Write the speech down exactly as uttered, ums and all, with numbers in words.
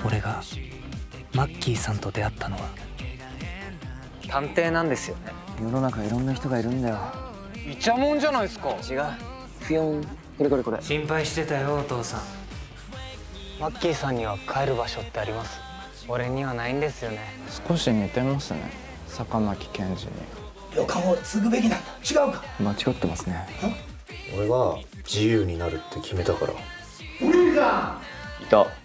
俺がマッキーさんと出会ったのは探偵なんですよね。 世の中いろんな人がいるんだよ。 イチャモンじゃないですか。 違う。フィヨン。これこれこれ。 心配してたよお父さん。 マッキーさんには帰る場所ってあります？俺にはないんですよね。 少し似てますね、坂巻検事に。 旅館を継ぐべきなんだ。違うか？ 間違ってますね。 俺は自由になるって決めたから。 お兄さんいた。